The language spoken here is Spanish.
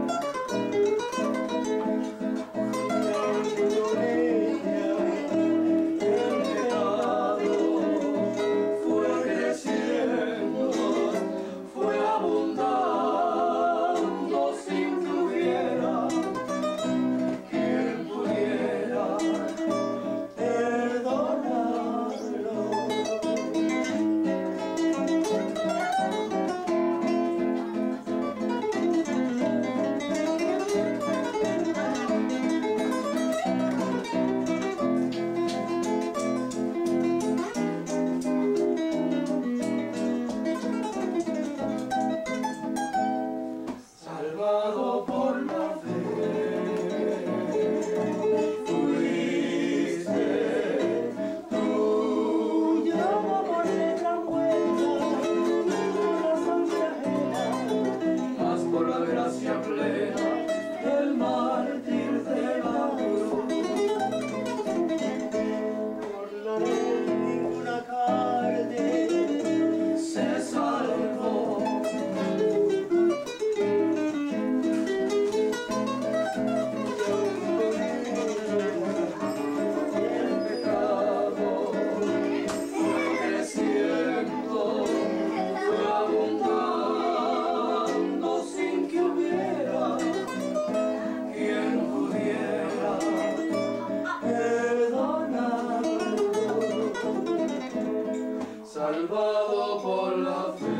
Salvado por la fe, fuiste tú. Llamo por letra muerta, corazón se ajena, Más por la gracia plena del mártir de la cruz. por la ley ninguna carne Se salvó. Salvado por la fe.